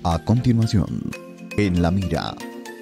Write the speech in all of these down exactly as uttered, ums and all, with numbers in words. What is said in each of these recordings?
A continuación, en la mira.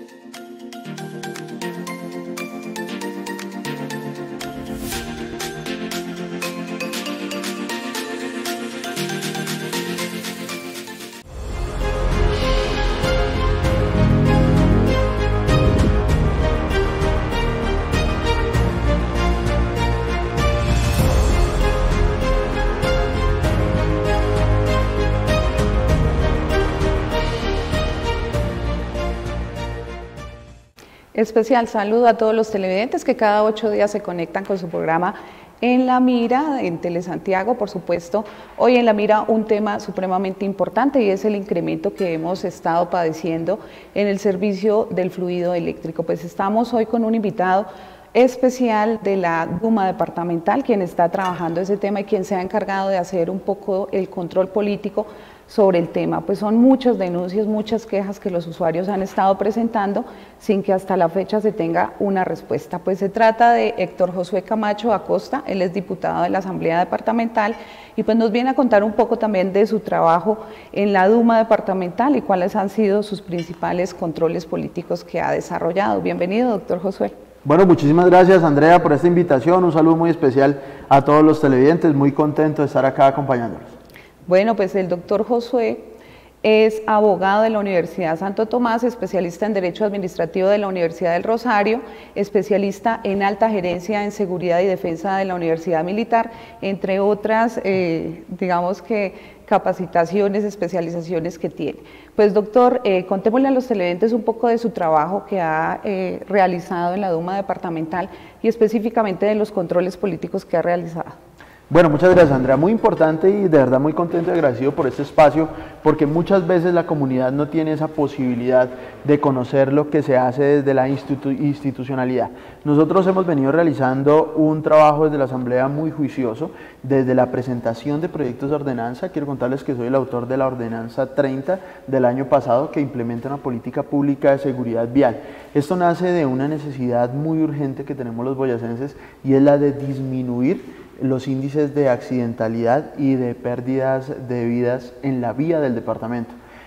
Especial saludo a todos los televidentes que cada ocho días se conectan con su programa En la Mira, en Telesantiago, por supuesto. Hoy en la Mira un tema supremamente importante y es el incremento que hemos estado padeciendo en el servicio del fluido eléctrico. Pues estamos hoy con un invitado especial de la Duma Departamental, quien está trabajando ese tema y quien se ha encargado de hacer un poco el control político sobre el tema. Pues son muchas denuncias, muchas quejas que los usuarios han estado presentando sin que hasta la fecha se tenga una respuesta. Pues se trata de Héctor Josué Camacho Acosta, él es diputado de la Asamblea Departamental y pues nos viene a contar un poco también de su trabajo en la Duma Departamental y cuáles han sido sus principales controles políticos que ha desarrollado. Bienvenido, doctor Josué. Bueno, muchísimas gracias, Andrea, por esta invitación. Un saludo muy especial a todos los televidentes. Muy contento de estar acá acompañándolos. Bueno, pues el doctor Josué es abogado de la Universidad Santo Tomás, especialista en Derecho Administrativo de la Universidad del Rosario, especialista en Alta Gerencia en Seguridad y Defensa de la Universidad Militar, entre otras, eh, digamos que capacitaciones, especializaciones que tiene. Pues doctor, eh, contémosle a los televidentes un poco de su trabajo que ha eh, realizado en la Duma Departamental y específicamente de los controles políticos que ha realizado. Bueno, muchas gracias, Andrea. Muy importante y de verdad muy contento y agradecido por este espacio, porque muchas veces la comunidad no tiene esa posibilidad de conocer lo que se hace desde la institu institucionalidad. Nosotros hemos venido realizando un trabajo desde la Asamblea muy juicioso, desde la presentación de proyectos de ordenanza. Quiero contarles que soy el autor de la ordenanza treinta del año pasado que implementa una política pública de seguridad vial. Esto nace de una necesidad muy urgente que tenemos los boyacenses y es la de disminuir los índices de accidentalidad y de pérdidas de vidas en la vía del departamento.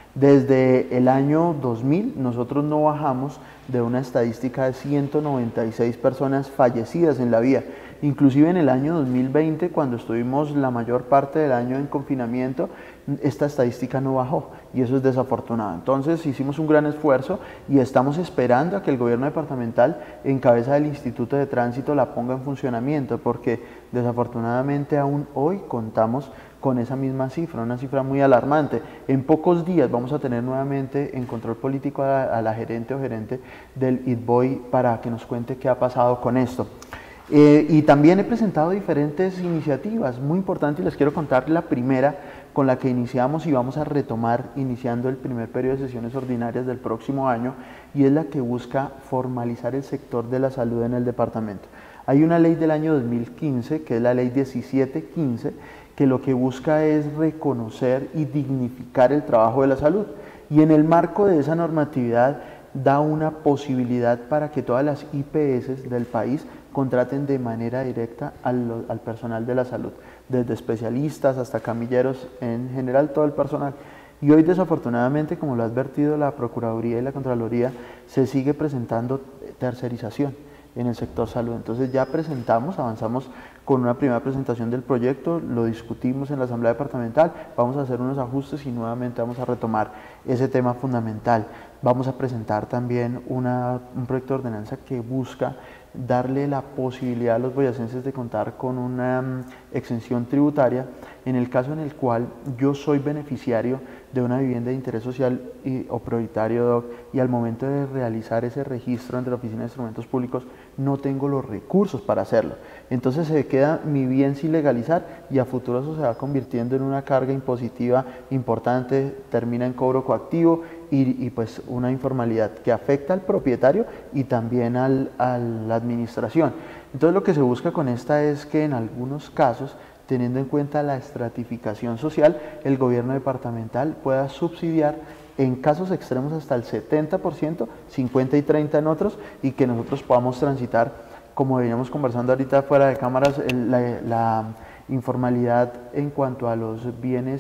Desde el año dos mil nosotros no bajamos de una estadística de ciento noventa y seis personas fallecidas en la vía. Inclusive en el año dos mil veinte, cuando estuvimos la mayor parte del año en confinamiento, esta estadística no bajó y eso es desafortunado. Entonces hicimos un gran esfuerzo y estamos esperando a que el gobierno departamental, en cabeza del Instituto de Tránsito, la ponga en funcionamiento, porque desafortunadamente aún hoy contamos con esa misma cifra, una cifra muy alarmante. En pocos días vamos a tener nuevamente en control político a la, a la gerente o gerente del I T B O I para que nos cuente qué ha pasado con esto. Eh, y también he presentado diferentes iniciativas muy importantes y les quiero contar la primera con la que iniciamos y vamos a retomar iniciando el primer periodo de sesiones ordinarias del próximo año, y es la que busca formalizar el sector de la salud en el departamento. Hay una ley del año dos mil quince, que es la ley diecisiete quince, que lo que busca es reconocer y dignificar el trabajo de la salud, y en el marco de esa normatividad da una posibilidad para que todas las I P S del país contraten de manera directa al, al personal de la salud, desde especialistas hasta camilleros, en general todo el personal. Y hoy desafortunadamente, como lo ha advertido la Procuraduría y la Contraloría, se sigue presentando tercerización en el sector salud. Entonces ya presentamos, avanzamos con una primera presentación del proyecto, lo discutimos en la Asamblea Departamental, vamos a hacer unos ajustes y nuevamente vamos a retomar ese tema fundamental. Vamos a presentar también una, un proyecto de ordenanza que busca darle la posibilidad a los boyacenses de contar con una um, exención tributaria en el caso en el cual yo soy beneficiario de una vivienda de interés social y, o prioritario, doc, y al momento de realizar ese registro ante la Oficina de Instrumentos Públicos no tengo los recursos para hacerlo. Entonces se queda mi bien sin legalizar y a futuro eso se va convirtiendo en una carga impositiva importante, termina en cobro coactivo y, y pues una informalidad que afecta al propietario y también al, a la administración. Entonces lo que se busca con esta es que en algunos casos, teniendo en cuenta la estratificación social, el gobierno departamental pueda subsidiar en casos extremos hasta el setenta por ciento, cincuenta y treinta en otros, y que nosotros podamos transitar, como veníamos conversando ahorita fuera de cámaras, la, la informalidad en cuanto a los bienes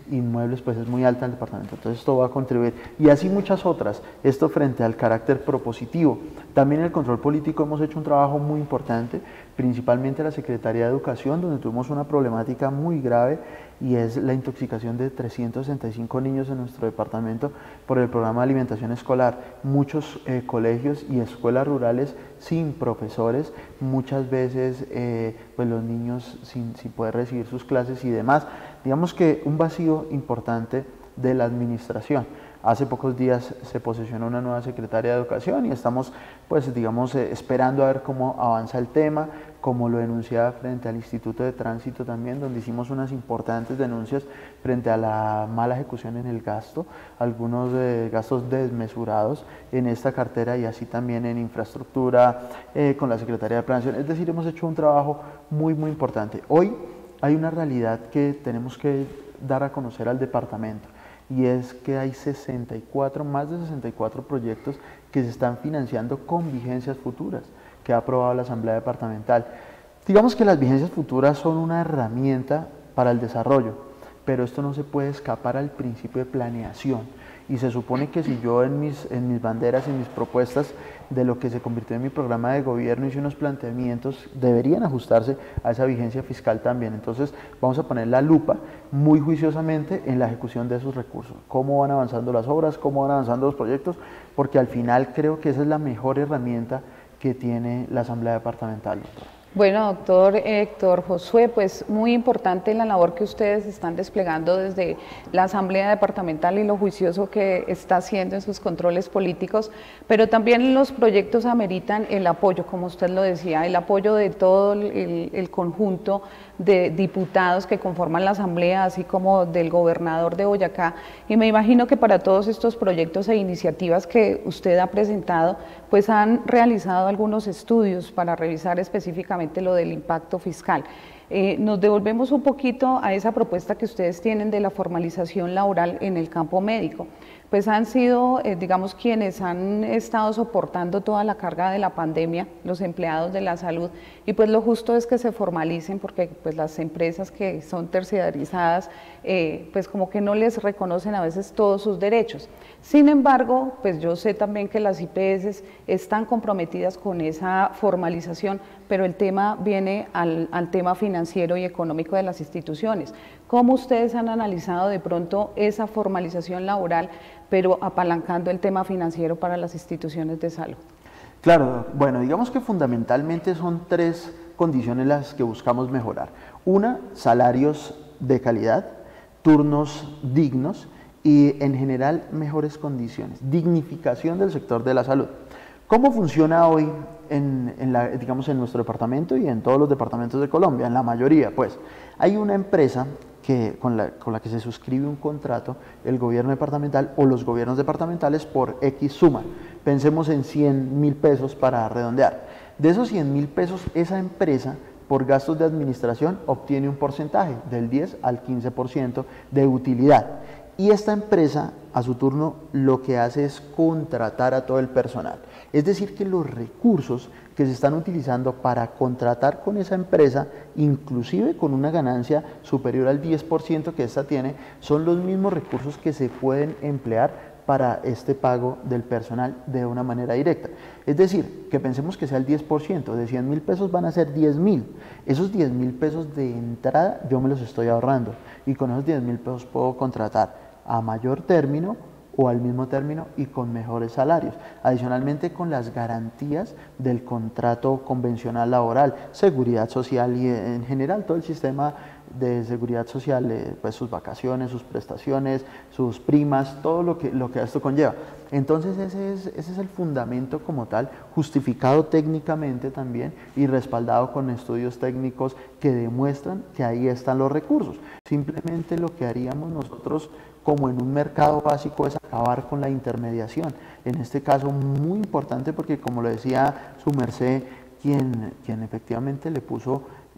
inmuebles pues es muy alta en el departamento, entonces esto va a contribuir, y así muchas otras, esto frente al carácter propositivo. También en el control político hemos hecho un trabajo muy importante, principalmente la Secretaría de Educación, donde tuvimos una problemática muy grave y es la intoxicación de trescientos sesenta y cinco niños en nuestro departamento por el programa de alimentación escolar. Muchos eh, colegios y escuelas rurales sin profesores, muchas veces eh, pues los niños sin, sin poder recibir sus clases y demás. Digamos que un vacío importante de la administración. Hace pocos días se posesionó una nueva secretaria de Educación y estamos, pues, digamos, eh, esperando a ver cómo avanza el tema, como lo denunciaba frente al Instituto de Tránsito también, donde hicimos unas importantes denuncias frente a la mala ejecución en el gasto, algunos eh, gastos desmesurados en esta cartera y así también en infraestructura, eh, con la Secretaría de Planeación. Es decir, hemos hecho un trabajo muy, muy importante. Hoy hay una realidad que tenemos que dar a conocer al departamento, y es que hay sesenta y cuatro, más de sesenta y cuatro proyectos que se están financiando con vigencias futuras, que ha aprobado la Asamblea Departamental. Digamos que las vigencias futuras son una herramienta para el desarrollo, pero esto no se puede escapar al principio de planeación. Y se supone que si yo en mis, en mis banderas, en mis propuestas de lo que se convirtió en mi programa de gobierno hice unos planteamientos, deberían ajustarse a esa vigencia fiscal también. Entonces vamos a poner la lupa muy juiciosamente en la ejecución de esos recursos. Cómo van avanzando las obras, cómo van avanzando los proyectos, porque al final creo que esa es la mejor herramienta que tiene la Asamblea Departamental, doctor. Bueno, doctor Héctor Josué, pues muy importante la labor que ustedes están desplegando desde la Asamblea Departamental y lo juicioso que está haciendo en sus controles políticos, pero también los proyectos ameritan el apoyo, como usted lo decía, el apoyo de todo el, el conjunto de diputados que conforman la Asamblea, así como del gobernador de Boyacá, y me imagino que para todos estos proyectos e iniciativas que usted ha presentado, pues han realizado algunos estudios para revisar específicamente lo del impacto fiscal. Eh, nos devolvemos un poquito a esa propuesta que ustedes tienen de la formalización laboral en el campo médico. Pues han sido, eh, digamos, quienes han estado soportando toda la carga de la pandemia, los empleados de la salud, y pues lo justo es que se formalicen porque pues las empresas que son terciarizadas, eh, pues como que no les reconocen a veces todos sus derechos. Sin embargo, pues yo sé también que las I P S están comprometidas con esa formalización, pero el tema viene al, al tema financiero y económico de las instituciones. ¿Cómo ustedes han analizado de pronto esa formalización laboral, pero apalancando el tema financiero para las instituciones de salud? Claro, bueno, digamos que fundamentalmente son tres condiciones las que buscamos mejorar. Una, salarios de calidad, turnos dignos y en general mejores condiciones, dignificación del sector de la salud. ¿Cómo funciona hoy en, en, la, digamos, en nuestro departamento y en todos los departamentos de Colombia? En la mayoría, pues, hay una empresa que, con, la, con la que se suscribe un contrato el gobierno departamental o los gobiernos departamentales por X suma. Pensemos en cien mil pesos para redondear. De esos cien mil pesos, esa empresa, por gastos de administración, obtiene un porcentaje del diez al quince por ciento de utilidad. Y esta empresa, a su turno, lo que hace es contratar a todo el personal. Es decir, que los recursos que se están utilizando para contratar con esa empresa, inclusive con una ganancia superior al diez por ciento que ésta tiene, son los mismos recursos que se pueden emplear para este pago del personal de una manera directa. Es decir, que pensemos que sea el diez por ciento, de cien mil pesos van a ser diez mil. Esos diez mil pesos de entrada yo me los estoy ahorrando y con esos diez mil pesos puedo contratar a mayor término o al mismo término y con mejores salarios. Adicionalmente, con las garantías del contrato convencional laboral, seguridad social y en general todo el sistema de seguridad social, eh, pues sus vacaciones, sus prestaciones, sus primas, todo lo que, lo que esto conlleva. Entonces ese es, ese es el fundamento como tal, justificado técnicamente también y respaldado con estudios técnicos que demuestran que ahí están los recursos. Simplemente lo que haríamos nosotros como en un mercado básico es acabar con la intermediación. En este caso muy importante porque, como lo decía su merced, quien, quien efectivamente le puso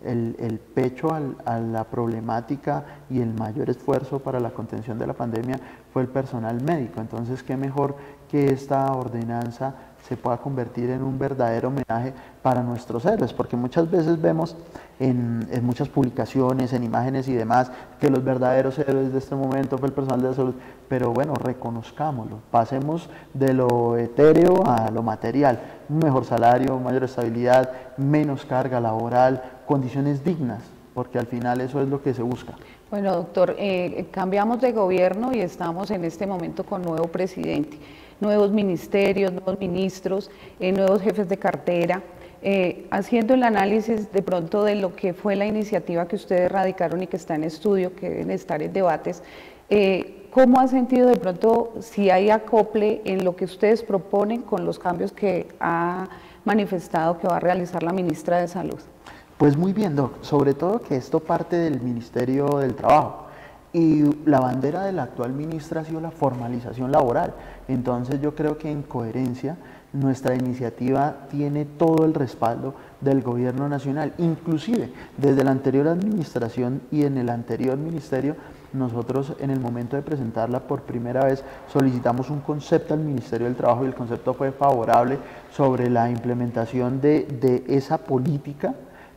el, el pecho al, a la problemática y el mayor esfuerzo para la contención de la pandemia fue el personal médico. Entonces, qué mejor que esta ordenanza se pueda convertir en un verdadero homenaje para nuestros héroes, porque muchas veces vemos en, en muchas publicaciones, en imágenes y demás, que los verdaderos héroes de este momento fue el personal de la salud, pero bueno, reconozcámoslo, pasemos de lo etéreo a lo material, un mejor salario, mayor estabilidad, menos carga laboral, condiciones dignas, porque al final eso es lo que se busca. Bueno, doctor, eh, cambiamos de gobierno y estamos en este momento con nuevo presidente, nuevos ministerios, nuevos ministros, eh, nuevos jefes de cartera. Eh, haciendo el análisis de pronto de lo que fue la iniciativa que ustedes radicaron y que está en estudio, que deben estar en debates, eh, ¿cómo ha sentido de pronto si hay acople en lo que ustedes proponen con los cambios que ha manifestado que va a realizar la ministra de Salud? Pues muy bien, Doc, sobre todo que esto parte del Ministerio del Trabajo y la bandera de la actual ministra ha sido la formalización laboral. Entonces yo creo que en coherencia nuestra iniciativa tiene todo el respaldo del gobierno nacional, inclusive desde la anterior administración y en el anterior ministerio. Nosotros en el momento de presentarla por primera vez solicitamos un concepto al Ministerio del Trabajo y el concepto fue favorable sobre la implementación de, de esa política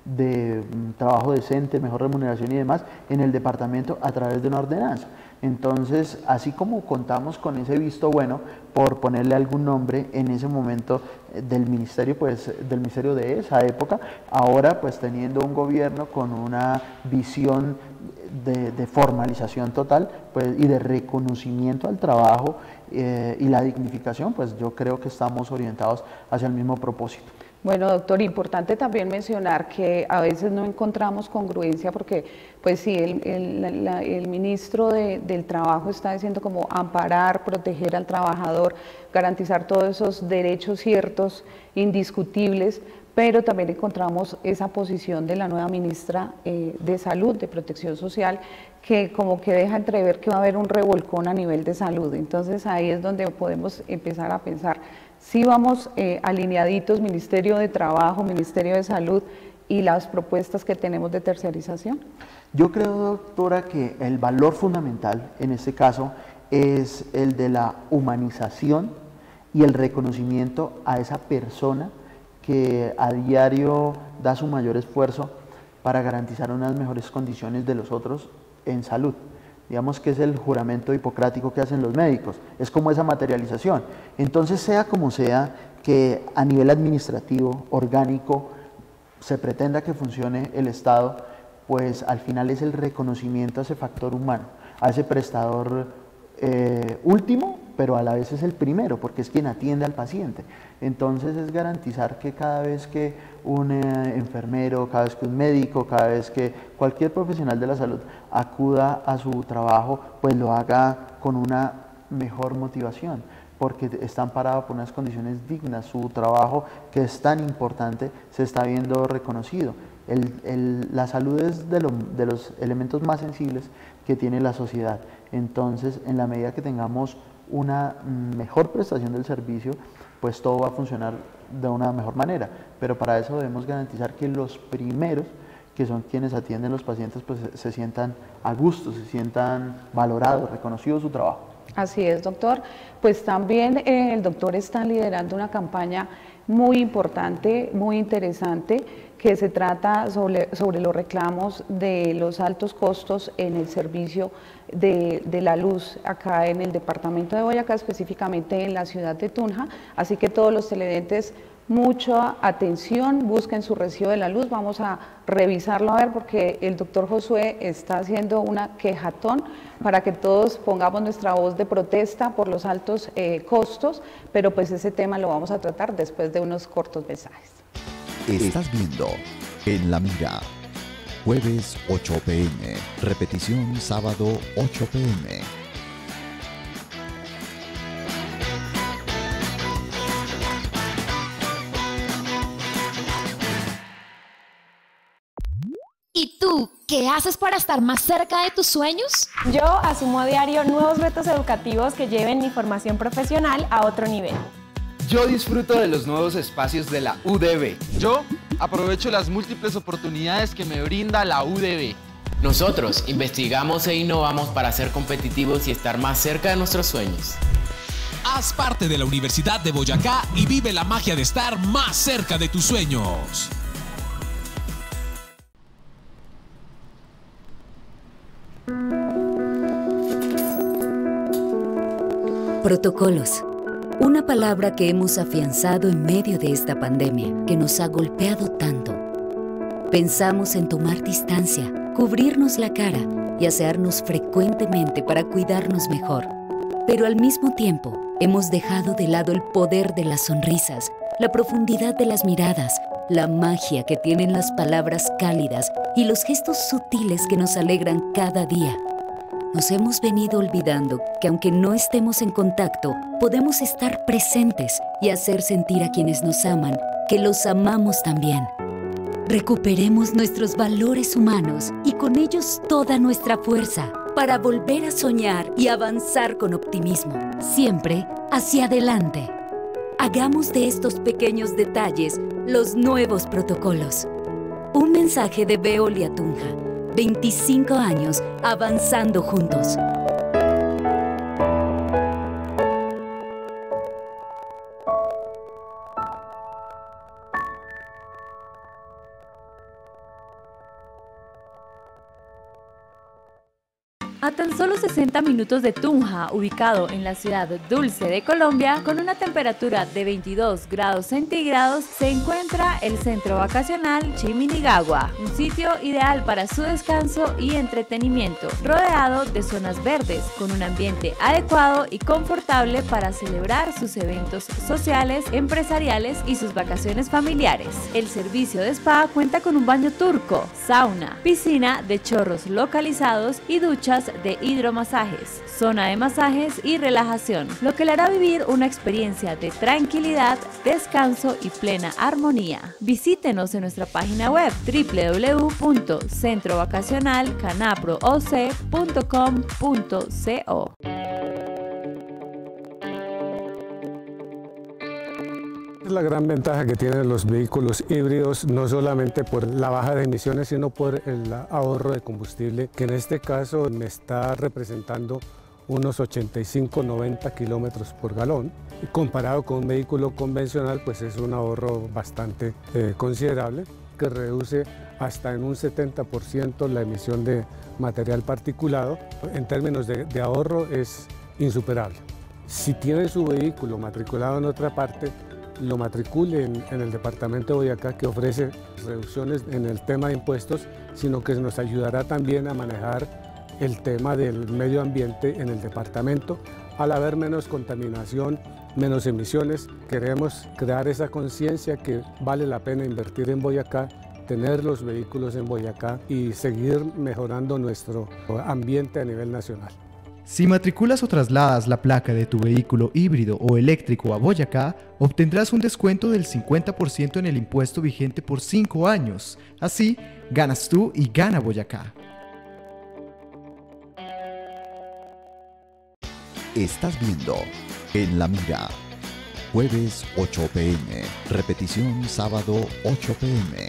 de trabajo decente, mejor remuneración y demás en el departamento a través de una ordenanza. Entonces, así como contamos con ese visto bueno, por ponerle algún nombre en ese momento del ministerio, pues del ministerio de esa época, ahora pues teniendo un gobierno con una visión de, de formalización total pues, y de reconocimiento al trabajo eh, y la dignificación, pues yo creo que estamos orientados hacia el mismo propósito. Bueno, doctor, importante también mencionar que a veces no encontramos congruencia porque, pues sí, el, el, la, el ministro de, del Trabajo está diciendo como amparar, proteger al trabajador, garantizar todos esos derechos ciertos, indiscutibles, pero también encontramos esa posición de la nueva ministra eh, de Salud, de Protección Social, que como que deja entrever que va a haber un revolcón a nivel de salud. Entonces ahí es donde podemos empezar a pensar, si vamos eh, alineaditos, Ministerio de Trabajo, Ministerio de Salud y las propuestas que tenemos de tercerización. Yo creo, doctora, que el valor fundamental en este caso es el de la humanización y el reconocimiento a esa persona que a diario da su mayor esfuerzo para garantizar unas mejores condiciones de los otros en salud. Digamos que es el juramento hipocrático que hacen los médicos, es como esa materialización. Entonces, sea como sea que a nivel administrativo, orgánico, se pretenda que funcione el Estado, pues al final es el reconocimiento a ese factor humano, a ese prestador eh, último, pero a la vez es el primero, porque es quien atiende al paciente. Entonces es garantizar que cada vez que un eh, enfermero, cada vez que un médico, cada vez que cualquier profesional de la salud acuda a su trabajo, pues lo haga con una mejor motivación, porque están parados por unas condiciones dignas, su trabajo que es tan importante se está viendo reconocido. El, el, la salud es de, lo, de los elementos más sensibles que tiene la sociedad. Entonces, en la medida que tengamos una mejor prestación del servicio, pues todo va a funcionar de una mejor manera. Pero para eso debemos garantizar que los primeros, que son quienes atienden los pacientes, pues se sientan a gusto, se sientan valorados, reconocidos su trabajo. Así es, doctor. Pues también eh, el doctor está liderando una campaña muy importante, muy interesante, que se trata sobre, sobre los reclamos de los altos costos en el servicio de, de la luz acá en el departamento de Boyacá, específicamente en la ciudad de Tunja. Así que todos los televidentes, mucha atención, busquen su recibo de la luz. Vamos a revisarlo a ver porque el doctor Josué está haciendo una quejatón para que todos pongamos nuestra voz de protesta por los altos eh, costos, pero pues ese tema lo vamos a tratar después de unos cortos mensajes. Estás viendo En la Mira, jueves ocho p m, repetición sábado ocho p m ¿Y tú, qué haces para estar más cerca de tus sueños? Yo asumo a diario nuevos retos educativos que lleven mi formación profesional a otro nivel. Yo disfruto de los nuevos espacios de la U D B. Yo aprovecho las múltiples oportunidades que me brinda la U D B. Nosotros investigamos e innovamos para ser competitivos y estar más cerca de nuestros sueños. Haz parte de la Universidad de Boyacá y vive la magia de estar más cerca de tus sueños. Protocolos. Una palabra que hemos afianzado en medio de esta pandemia que nos ha golpeado tanto. Pensamos en tomar distancia, cubrirnos la cara y asearnos frecuentemente para cuidarnos mejor. Pero al mismo tiempo, hemos dejado de lado el poder de las sonrisas, la profundidad de las miradas, la magia que tienen las palabras cálidas y los gestos sutiles que nos alegran cada día. Nos hemos venido olvidando que aunque no estemos en contacto, podemos estar presentes y hacer sentir a quienes nos aman que los amamos también. Recuperemos nuestros valores humanos y con ellos toda nuestra fuerza para volver a soñar y avanzar con optimismo, siempre hacia adelante. Hagamos de estos pequeños detalles los nuevos protocolos. Un mensaje de Veolia Tunja. veinticinco años avanzando juntos. A tan solo sesenta minutos de Tunja, ubicado en la ciudad dulce de Colombia, con una temperatura de veintidós grados centígrados, se encuentra el centro vacacional Chiminigagua, un sitio ideal para su descanso y entretenimiento, rodeado de zonas verdes, con un ambiente adecuado y confortable para celebrar sus eventos sociales, empresariales y sus vacaciones familiares. El servicio de spa cuenta con un baño turco, sauna, piscina de chorros localizados y duchas de hidromasajes, zona de masajes y relajación, lo que le hará vivir una experiencia de tranquilidad, descanso y plena armonía. Visítenos en nuestra página web doble u doble u doble u punto centro vacacional canaprooc punto com punto co. Es la gran ventaja que tienen los vehículos híbridos, no solamente por la baja de emisiones, sino por el ahorro de combustible, que en este caso me está representando unos ochenta y cinco a noventa kilómetros por galón. Y comparado con un vehículo convencional, pues es un ahorro bastante eh, considerable, que reduce hasta en un setenta por ciento la emisión de material particulado. En términos de, de ahorro es insuperable. Si tiene su vehículo matriculado en otra parte, lo matricule en, en el departamento de Boyacá, que ofrece reducciones en el tema de impuestos, sino que nos ayudará también a manejar el tema del medio ambiente en el departamento. Al haber menos contaminación, menos emisiones, queremos crear esa conciencia que vale la pena invertir en Boyacá, tener los vehículos en Boyacá y seguir mejorando nuestro ambiente a nivel nacional. Si matriculas o trasladas la placa de tu vehículo híbrido o eléctrico a Boyacá, obtendrás un descuento del cincuenta por ciento en el impuesto vigente por cinco años. Así, ganas tú y gana Boyacá. Estás viendo En la Mira, jueves ocho p m, repetición sábado ocho p m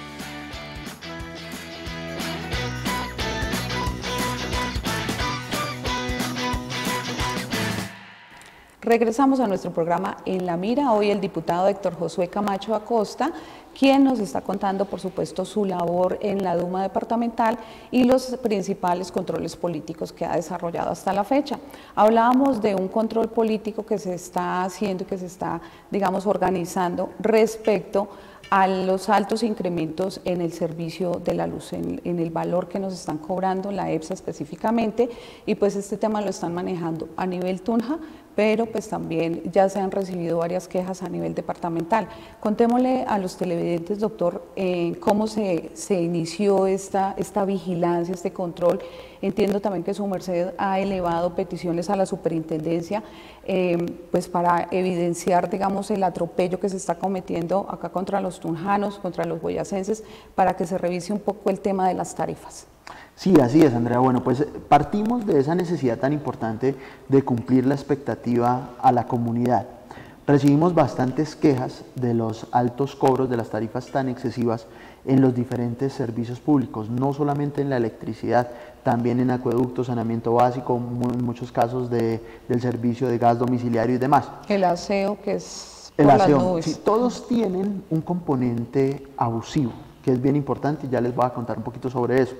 Regresamos a nuestro programa En la Mira. Hoy el diputado Héctor Josué Camacho Acosta, quien nos está contando, por supuesto, su labor en la Duma departamental y los principales controles políticos que ha desarrollado hasta la fecha. Hablábamos de un control político que se está haciendo y que se está, digamos, organizando respecto a los altos incrementos en el servicio de la luz, en, en el valor que nos están cobrando, la EPSA específicamente, y pues este tema lo están manejando a nivel Tunja, pero pues también ya se han recibido varias quejas a nivel departamental. Contémosle a los televidentes, doctor, eh, cómo se, se inició esta, esta vigilancia, este control. Entiendo también que su merced ha elevado peticiones a la superintendencia eh, pues para evidenciar, digamos, el atropello que se está cometiendo acá contra los tunjanos, contra los boyacenses, para que se revise un poco el tema de las tarifas. Sí, así es, Andrea. Bueno, pues partimos de esa necesidad tan importante de cumplir la expectativa a la comunidad. Recibimos bastantes quejas de los altos cobros de las tarifas tan excesivas en los diferentes servicios públicos, no solamente en la electricidad, también en acueducto, saneamiento básico, en muchos casos de, del servicio de gas domiciliario y demás. El aseo, que es el por aseo, las nubes. Sí, todos tienen un componente abusivo, que es bien importante, y ya les voy a contar un poquito sobre eso.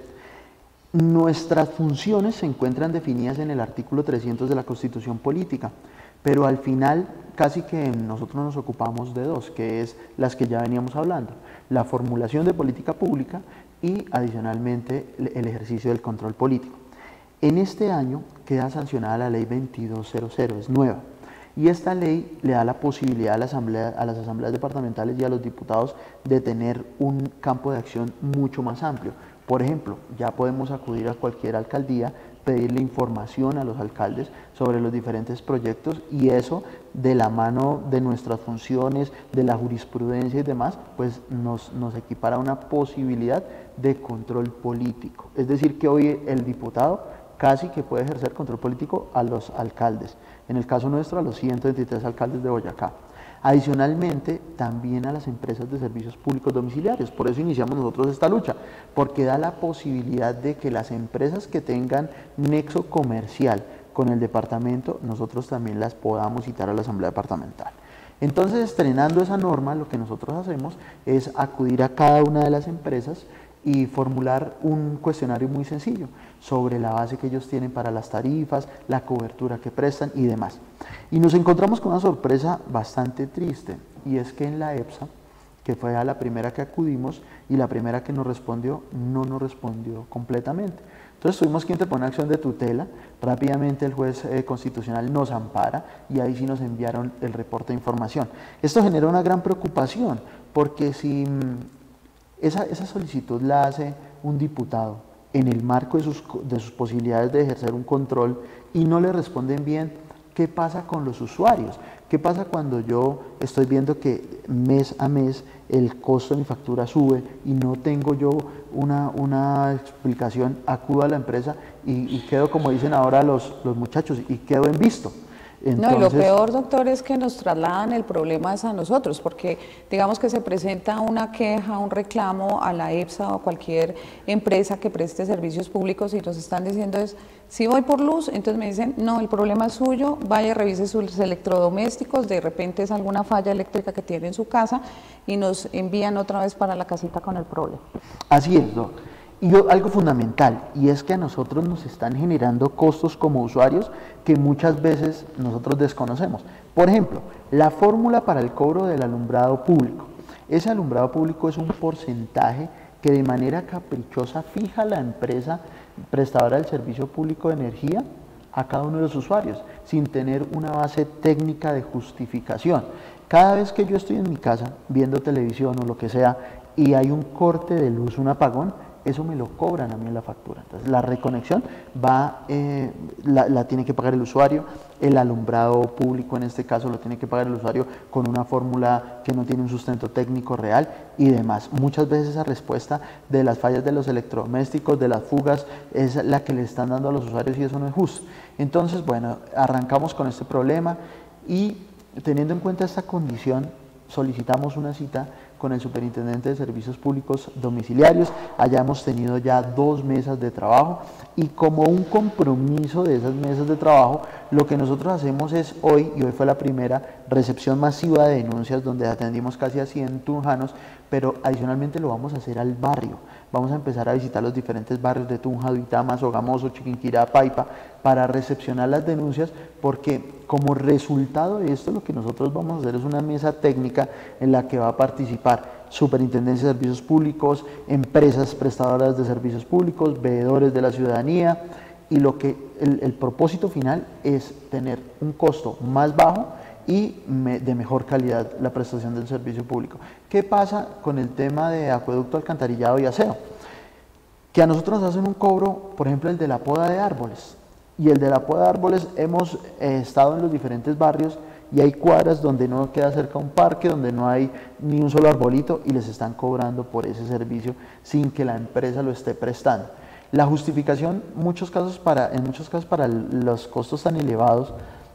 Nuestras funciones se encuentran definidas en el artículo trescientos de la Constitución Política, pero al final casi que nosotros nos ocupamos de dos, que es las que ya veníamos hablando, la formulación de política pública y adicionalmente el ejercicio del control político. En este año queda sancionada la ley veintidós cero cero, es nueva, y esta ley le da la posibilidad a, la asamblea, a las asambleas departamentales y a los diputados de tener un campo de acción mucho más amplio. Por ejemplo, ya podemos acudir a cualquier alcaldía, pedirle información a los alcaldes sobre los diferentes proyectos, y eso de la mano de nuestras funciones, de la jurisprudencia y demás, pues nos, nos equipara una posibilidad de control político. Es decir, que hoy el diputado casi que puede ejercer control político a los alcaldes, en el caso nuestro a los ciento veintitrés alcaldes de Boyacá. Adicionalmente, también a las empresas de servicios públicos domiciliarios. Por eso iniciamos nosotros esta lucha, porque da la posibilidad de que las empresas que tengan nexo comercial con el departamento, nosotros también las podamos citar a la Asamblea Departamental. Entonces, estrenando esa norma, lo que nosotros hacemos es acudir a cada una de las empresas y formular un cuestionario muy sencillo sobre la base que ellos tienen para las tarifas, la cobertura que prestan y demás. Y nos encontramos con una sorpresa bastante triste, y es que en la EPSA, que fue a la primera que acudimos y la primera que nos respondió, no nos respondió completamente. Entonces tuvimos que interponer acción de tutela, rápidamente el juez eh, constitucional nos ampara y ahí sí nos enviaron el reporte de información. Esto genera una gran preocupación, porque si esa, esa solicitud la hace un diputado en el marco de sus, de sus posibilidades de ejercer un control y no le responden bien, ¿qué pasa con los usuarios? ¿Qué pasa cuando yo estoy viendo que mes a mes el costo de mi factura sube y no tengo yo una, una explicación? Acudo a la empresa y, y quedo, como dicen ahora los, los muchachos, y quedo en visto. Entonces, no, y lo peor, doctor, es que nos trasladan el problema es a nosotros, porque digamos que se presenta una queja, un reclamo a la EPSA o cualquier empresa que preste servicios públicos y nos están diciendo es, si voy por luz, entonces me dicen, no, el problema es suyo, vaya, revise sus electrodomésticos, de repente es alguna falla eléctrica que tiene en su casa y nos envían otra vez para la casita con el problema. Así es, doctor. Y yo, algo fundamental, y es que a nosotros nos están generando costos como usuarios que muchas veces nosotros desconocemos. Por ejemplo, la fórmula para el cobro del alumbrado público. Ese alumbrado público es un porcentaje que de manera caprichosa fija la empresa prestadora del servicio público de energía a cada uno de los usuarios, sin tener una base técnica de justificación. Cada vez que yo estoy en mi casa viendo televisión o lo que sea y hay un corte de luz, un apagón, eso me lo cobran a mí en la factura. Entonces la reconexión va, eh, la, la tiene que pagar el usuario, el alumbrado público en este caso lo tiene que pagar el usuario con una fórmula que no tiene un sustento técnico real y demás. Muchas veces esa respuesta de las fallas de los electrodomésticos, de las fugas, es la que le están dando a los usuarios y eso no es justo. Entonces, bueno, arrancamos con este problema y teniendo en cuenta esta condición, solicitamos una cita con el Superintendente de Servicios Públicos Domiciliarios. Allá hemos tenido ya dos mesas de trabajo y como un compromiso de esas mesas de trabajo, lo que nosotros hacemos es hoy, y hoy fue la primera recepción masiva de denuncias donde atendimos casi a cien tunjanos, pero adicionalmente lo vamos a hacer al barrio. Vamos a empezar a visitar los diferentes barrios de Tunja, Duitama, Sogamoso, Chiquinquirá, Paipa, para recepcionar las denuncias, porque como resultado de esto lo que nosotros vamos a hacer es una mesa técnica en la que va a participar Superintendencia de Servicios Públicos, empresas prestadoras de servicios públicos, veedores de la ciudadanía, y lo que el, el propósito final es tener un costo más bajo y me, de mejor calidad la prestación del servicio público. ¿Qué pasa con el tema de acueducto, alcantarillado y aseo? Que a nosotros nos hacen un cobro, por ejemplo, el de la poda de árboles. Y el de la poda de árboles hemos eh, estado en los diferentes barrios y hay cuadras donde no queda cerca un parque, donde no hay ni un solo arbolito y les están cobrando por ese servicio sin que la empresa lo esté prestando. La justificación muchos casos para, en muchos casos para los costos tan elevados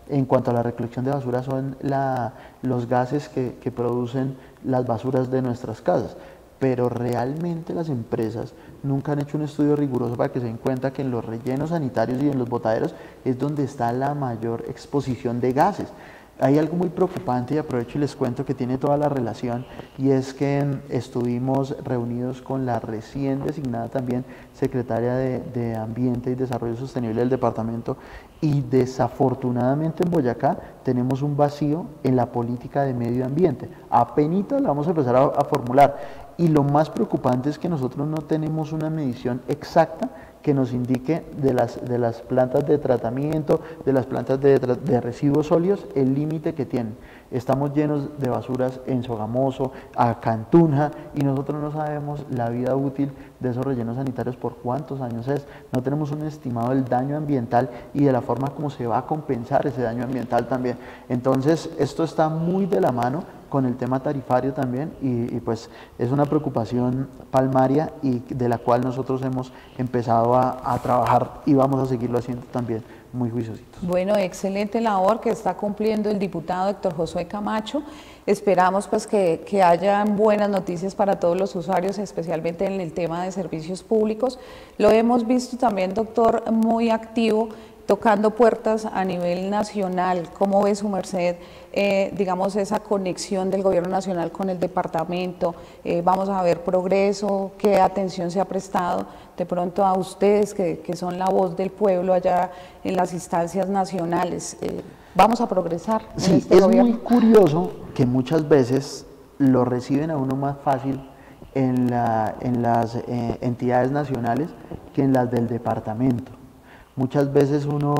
en cuanto a la recolección de basura son la, los gases que, que producen las basuras de nuestras casas. Pero realmente las empresas nunca han hecho un estudio riguroso para que se den cuenta que en los rellenos sanitarios y en los botaderos es donde está la mayor exposición de gases. Hay algo muy preocupante y aprovecho y les cuento que tiene toda la relación, y es que estuvimos reunidos con la recién designada también secretaria de, de Ambiente y Desarrollo Sostenible del departamento, y desafortunadamente en Boyacá tenemos un vacío en la política de medio ambiente. Apenitas la vamos a empezar a, a formular, y lo más preocupante es que nosotros no tenemos una medición exacta que nos indique de las, de las plantas de tratamiento, de las plantas de, de residuos sólidos, el límite que tienen. Estamos llenos de basuras en Sogamoso, acá en Tunja, y nosotros no sabemos la vida útil de esos rellenos sanitarios por cuántos años es. No tenemos un estimado del daño ambiental y de la forma como se va a compensar ese daño ambiental también. Entonces, esto está muy de la mano con el tema tarifario también, y, y pues es una preocupación palmaria y de la cual nosotros hemos empezado a, a trabajar y vamos a seguirlo haciendo también muy juiciositos. Bueno, excelente labor que está cumpliendo el diputado Héctor Josué Camacho. Esperamos pues que, que hayan buenas noticias para todos los usuarios, especialmente en el tema de servicios públicos. Lo hemos visto también, doctor, muy activo, tocando puertas a nivel nacional. ¿Cómo ve su merced, eh, digamos, esa conexión del gobierno nacional con el departamento? Eh, vamos a ver progreso, qué atención se ha prestado de pronto a ustedes que, que son la voz del pueblo allá en las instancias nacionales. Eh, ¿Vamos a progresar en Sí, este es gobierno? muy curioso que muchas veces lo reciben a uno más fácil en, la, en las eh, entidades nacionales que en las del departamento. Muchas veces uno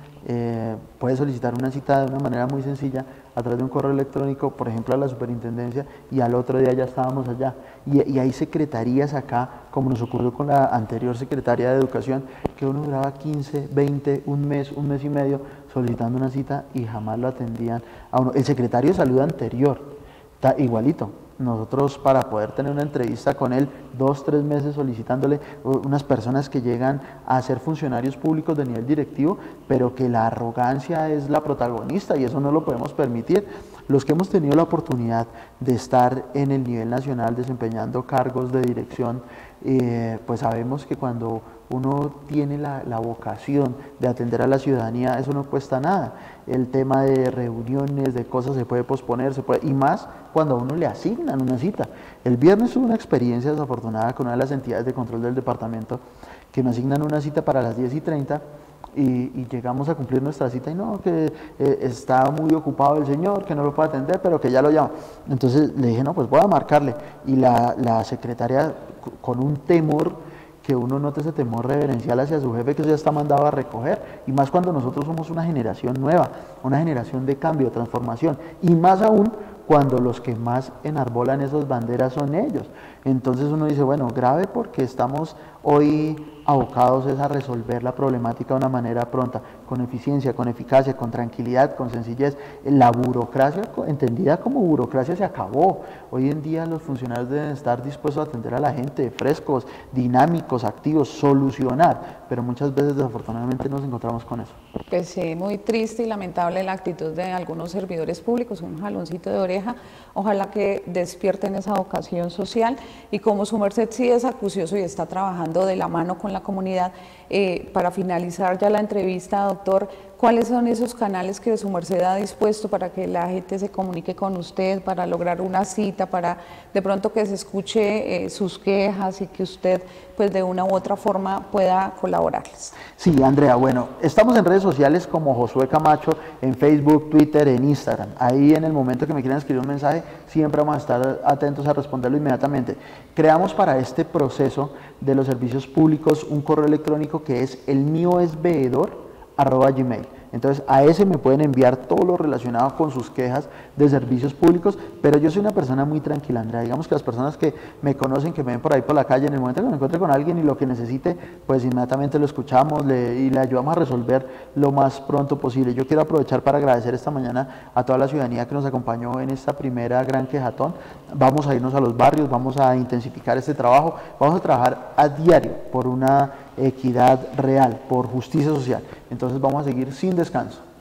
eh, puede solicitar una cita de una manera muy sencilla a través de un correo electrónico, por ejemplo a la superintendencia, y al otro día ya estábamos allá. Y, y hay secretarías acá, como nos ocurrió con la anterior secretaria de Educación, que uno duraba quince, veinte, un mes, un mes y medio solicitando una cita y jamás lo atendían a uno. El secretario de Salud anterior, está igualito. Nosotros, para poder tener una entrevista con él, dos, tres meses solicitándole, unas personas que llegan a ser funcionarios públicos de nivel directivo, pero que la arrogancia es la protagonista y eso no lo podemos permitir. Los que hemos tenido la oportunidad de estar en el nivel nacional desempeñando cargos de dirección, eh, pues sabemos que cuando uno tiene la, la vocación de atender a la ciudadanía, eso no cuesta nada. El tema de reuniones, de cosas se puede posponer, se puede, y más cuando a uno le asignan una cita. El viernes tuve una experiencia desafortunada con una de las entidades de control del departamento, que me asignan una cita para las diez y treinta, y, y llegamos a cumplir nuestra cita y no, que eh, está muy ocupado el señor, que no lo puede atender, pero que ya lo llama. Entonces le dije, no, pues voy a marcarle, y la, la secretaria, con un temor, que uno note ese temor reverencial hacia su jefe, que eso ya está mandado a recoger, y más cuando nosotros somos una generación nueva, una generación de cambio, de transformación, y más aún cuando los que más enarbolan esas banderas son ellos. Entonces uno dice, bueno, grave porque estamos hoy abocados es a resolver la problemática de una manera pronta, con eficiencia, con eficacia, con tranquilidad, con sencillez. La burocracia, entendida como burocracia, se acabó. Hoy en día los funcionarios deben estar dispuestos a atender a la gente, frescos, dinámicos, activos, solucionar, pero muchas veces desafortunadamente nos encontramos con eso. Pues sí, muy triste y lamentable la actitud de algunos servidores públicos, un jaloncito de oreja. Ojalá que despierten esa vocación social, y como su merced sí es acucioso y está trabajando de la mano con la comunidad, eh, para finalizar ya la entrevista, doctor, ¿cuáles son esos canales que su merced ha dispuesto para que la gente se comunique con usted, para lograr una cita, para de pronto que se escuche eh, sus quejas y que usted pues de una u otra forma pueda colaborarles? Sí, Andrea, bueno, estamos en redes sociales como Josué Camacho, en Facebook, Twitter, en Instagram. Ahí en el momento que me quieran escribir un mensaje, siempre vamos a estar atentos a responderlo inmediatamente. Creamos para este proceso de los servicios públicos un correo electrónico que es el mío es veedor arroba gmail. Entonces a ese me pueden enviar todo lo relacionado con sus quejas de servicios públicos, pero yo soy una persona muy tranquila, Andrea. Digamos que las personas que me conocen, que me ven por ahí por la calle, en el momento que me encuentre con alguien y lo que necesite, pues inmediatamente lo escuchamos le, y le ayudamos a resolver lo más pronto posible. Yo quiero aprovechar para agradecer esta mañana a toda la ciudadanía que nos acompañó en esta primera gran quejatón. Vamos a irnos a los barrios, vamos a intensificar este trabajo, vamos a trabajar a diario por una equidad real, por justicia social. Entonces vamos a seguir sin descanso.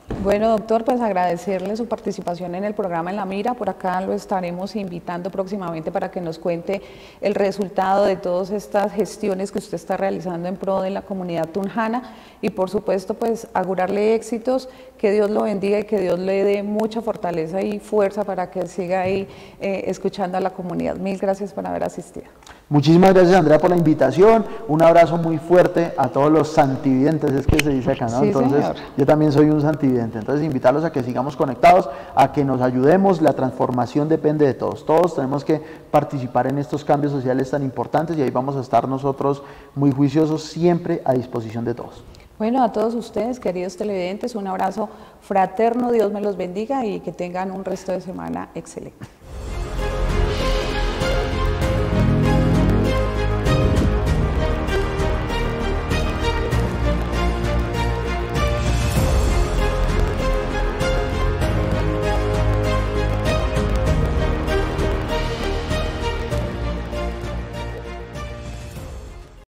Bueno, doctor, pues agradecerle su participación en el programa En la Mira. Por acá lo estaremos invitando próximamente para que nos cuente el resultado de todas estas gestiones que usted está realizando en pro de la comunidad tunjana y por supuesto pues augurarle éxitos, que Dios lo bendiga y que Dios le dé mucha fortaleza y fuerza para que siga ahí eh, escuchando a la comunidad. Mil gracias por haber asistido. Muchísimas gracias, Andrea, por la invitación. Un abrazo muy fuerte a todos los santividentes, es que se dice acá, ¿no? Sí, Entonces, señor. Yo también soy un santividente. Entonces, invitarlos a que sigamos conectados, a que nos ayudemos. La transformación depende de todos. Todos tenemos que participar en estos cambios sociales tan importantes y ahí vamos a estar nosotros muy juiciosos, siempre a disposición de todos. Bueno, a todos ustedes, queridos televidentes, un abrazo fraterno, Dios me los bendiga y que tengan un resto de semana excelente.